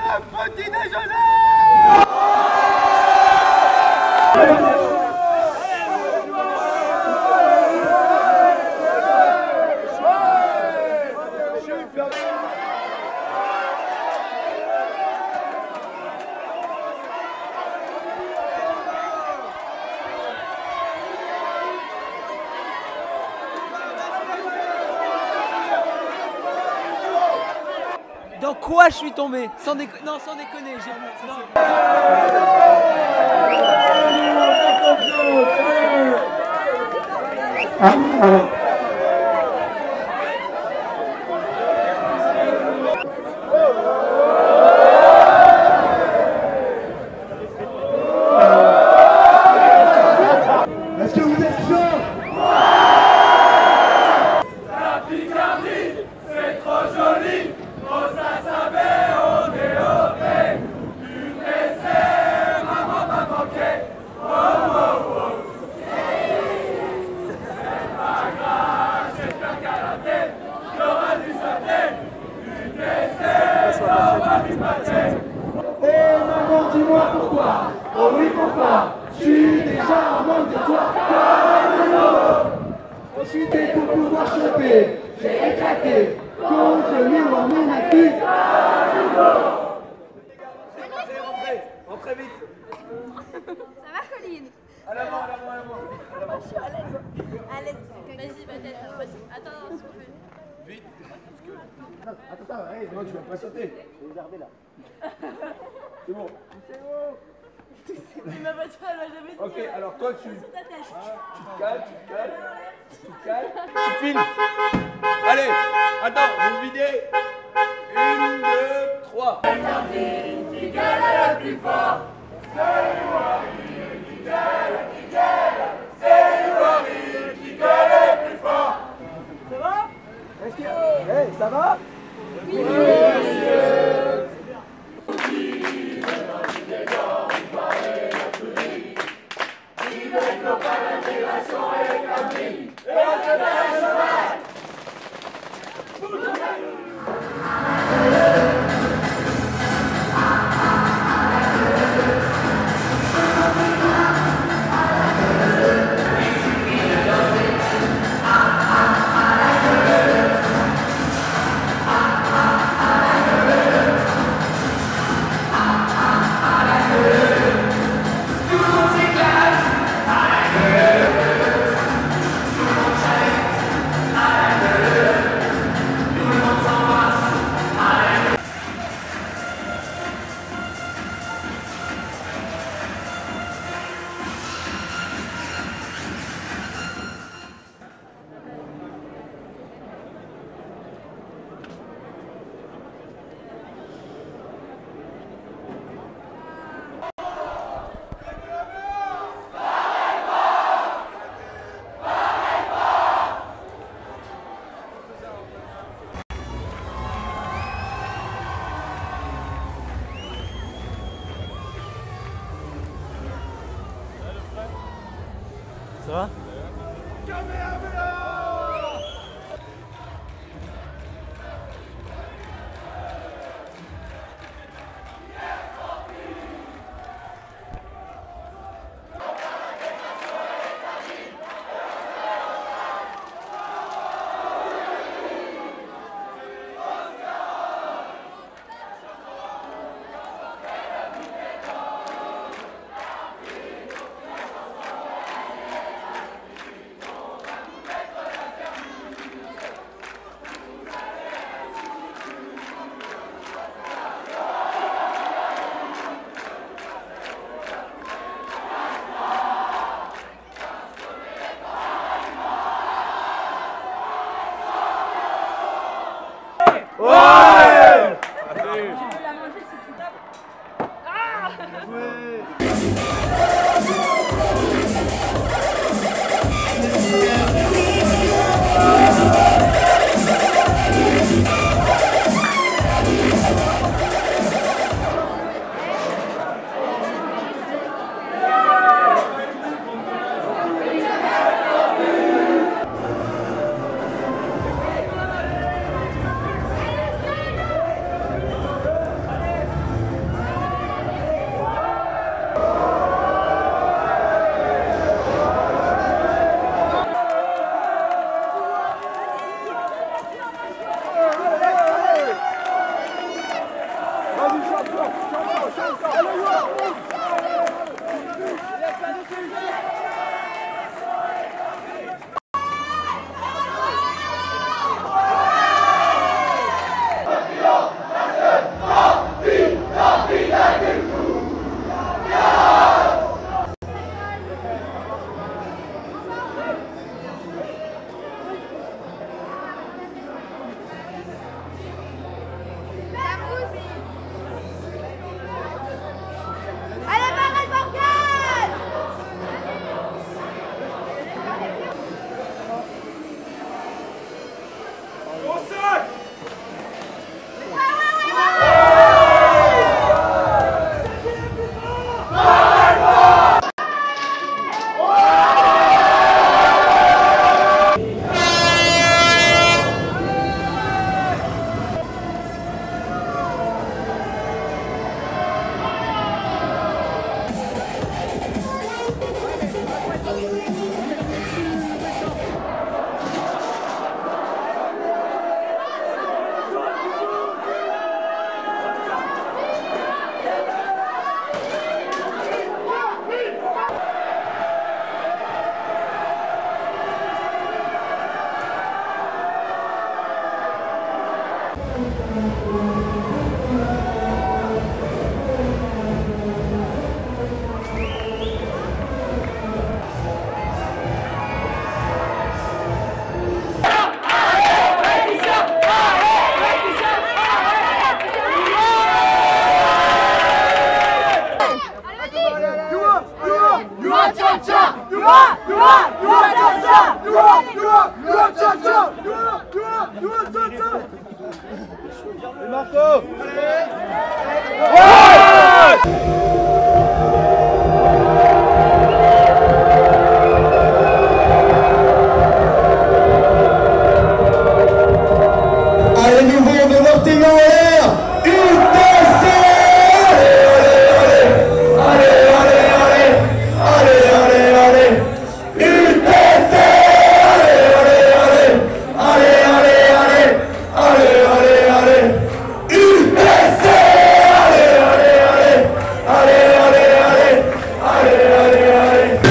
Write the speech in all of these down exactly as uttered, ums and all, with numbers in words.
petit déjeuner. Dans quoi je suis tombé? Sans déco... Non, sans déconner, j'ai... Non. Est-ce que vous êtes chaud? La Picardie, c'est trop joli. Rosa saber, ohé, ohé. Une réserve, maman va manquer. Oh, oh, oh. C'est pas grave, j'espère qu'à la tête, il y aura du saté. Une réserve, on va lui battre. Eh maman, dis-moi pourquoi? Oh oui, pourquoi? Je suis déjà en manque de toi. Ensuite, pour pouvoir choper, j'ai éclaté contre le mur en mon actif. Rentrez vite. Ça va, Colline? À l'avant, à l'avant, à l'avant. Je suis à l'aise. À l'aise. Vas-y, va t'être. Vas-y. Attends, s'il te plaît. Vite. Attends, attends, hey, non, tu vas pas sauter. Je vais regarder là. C'est bon. C'est bon. Il m'a battu, elle m'a jamais dit. Ok, alors toi tu, Sur ta tête. tu te calmes, tu te calmes, tu te calmes, tu filmes. Allez, attends, vous videz. Une, deux, trois. Qui gueule le plus fort? C'est Louari qui gueule, qui gueule. C'est Louari qui gueule le plus fort. Ça va? Est-ce que... Hey, ça va? Oui, monsieur. Ça va? Marco! Allez, nouveau de Martin en l'air! U T C! Allez, allez, allez! Allez, allez, allez! U T C! Allez, allez, allez! Allez, allez, allez! Allez, allez, allez! U T C! Allez, allez, allez! Allez, allez, allez! Allez, allez, allez!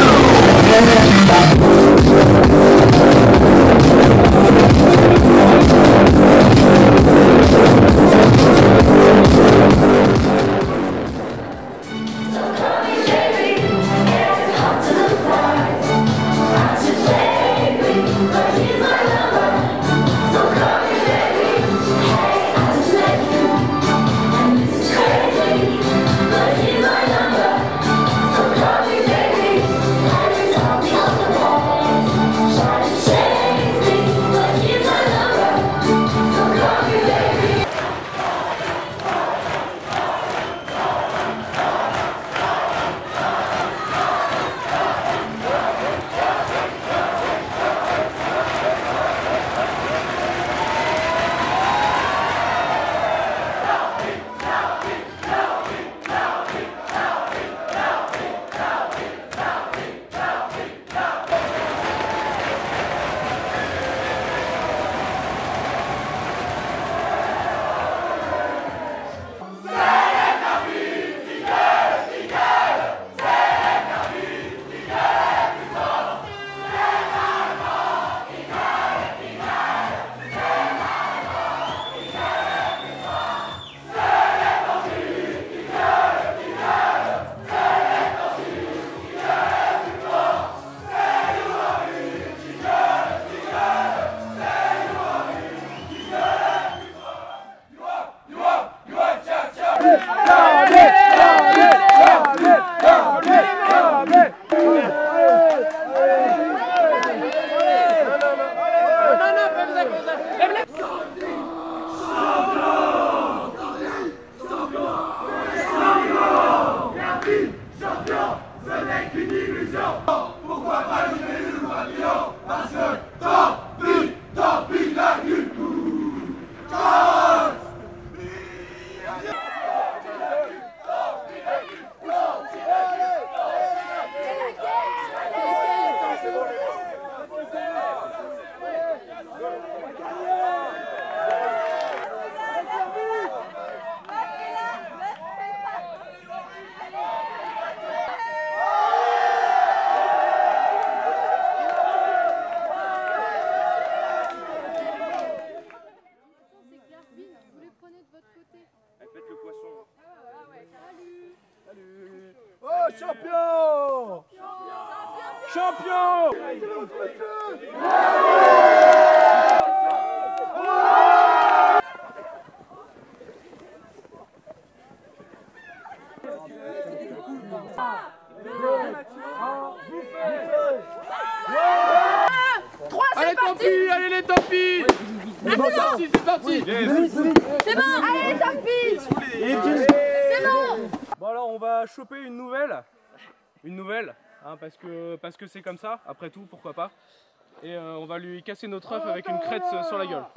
Oh, champion! Champion! Allez, tant pis, allez les tant pis. C'est parti, c'est parti. C'est bon, allez, tant pis. C'est bon. Bon alors on va choper une nouvelle, une nouvelle, hein, parce que parce que c'est comme ça. Après tout, pourquoi pas. Et euh, on va lui casser notre œuf avec une crête sur la gueule.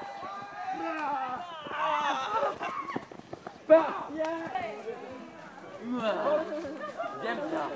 J'aime ça.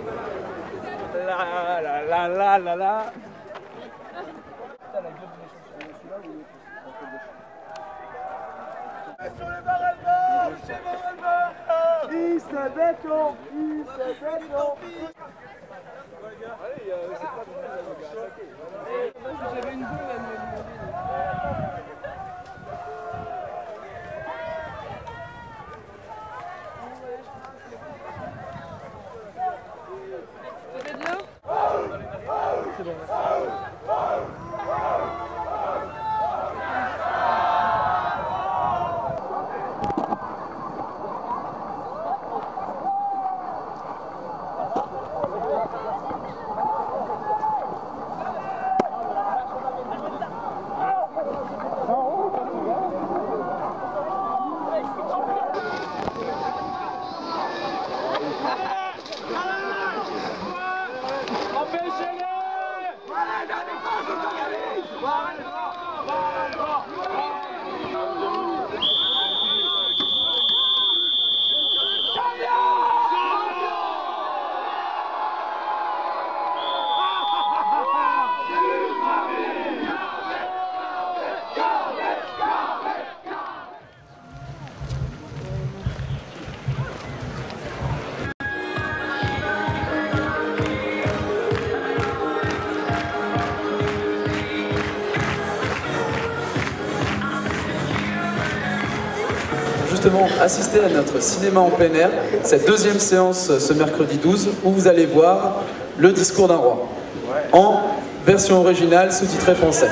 La la la la la la. béton, il fait béton. J'avais une boule à me Ça fait de l'eau? C'est bon. Justement assister à notre cinéma en plein air, cette deuxième séance ce mercredi douze, où vous allez voir Le discours d'un roi, en version originale sous-titrée français.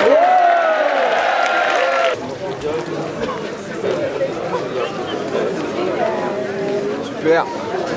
Super.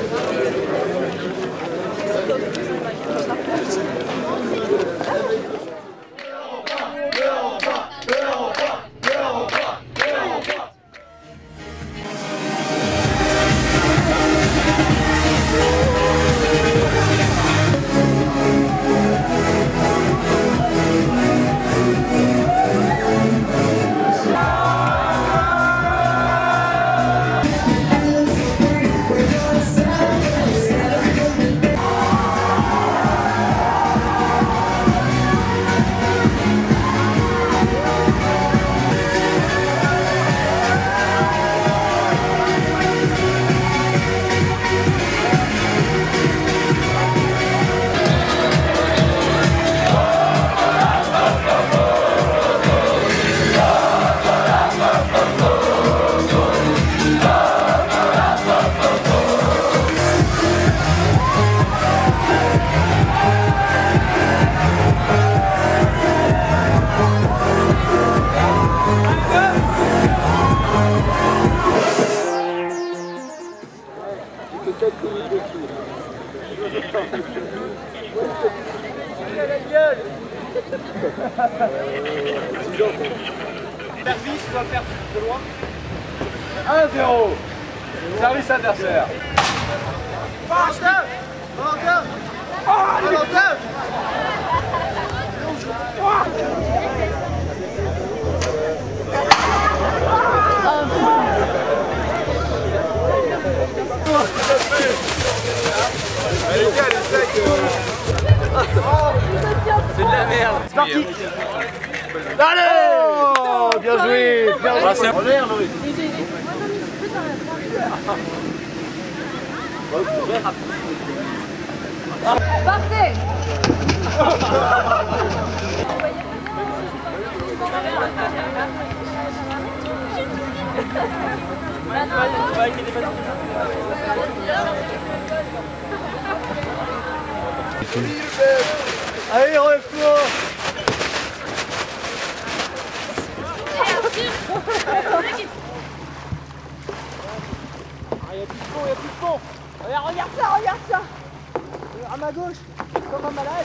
Service doit faire de loin. un zéro. Service adversaire. Avantage. Avantage. Avantage. Allez, les gars, les sacs. C'est de la merde. C'est parti. Allez. Oh, bien joué. Bien joué. En l'air, Loïc. Partez. Allez, relève-toi. Il y a plus de fond, il y a plus de fond. Regarde, regarde ça, regarde ça. À ma gauche, comme un malade.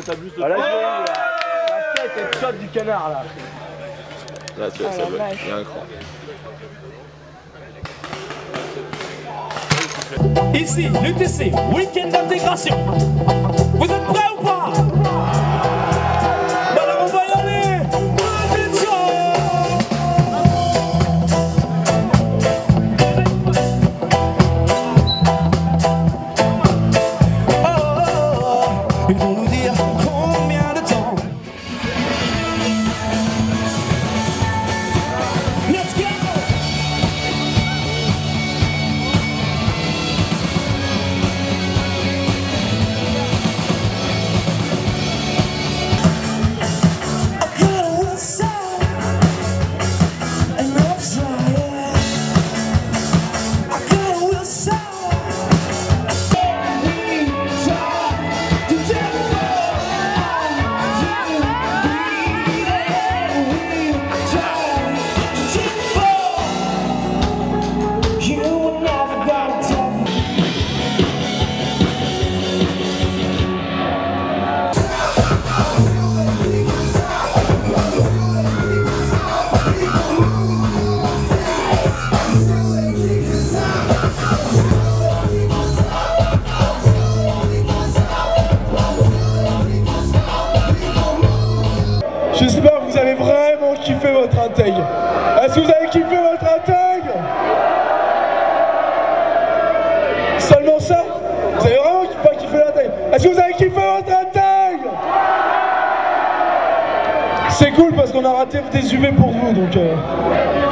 tape juste le Voilà, trois. je vois, la tête elle chope du canard là. Là, tu vois, ça bloque. Il y a un cran. Ici, l'U T C, week-end d'intégration. Vous êtes prêts ou pas? Alors on va y aller. Attention. Oh, oh, oh. Ils vont nous dire combien de temps. Let's go. J'espère que vous avez vraiment kiffé votre intègre. Est-ce que vous avez kiffé votre intègre? Seulement ça? Vous avez vraiment pas kiffé l'intègre? Est-ce que vous avez kiffé votre intègre? C'est cool parce qu'on a raté des U V pour vous donc... Euh...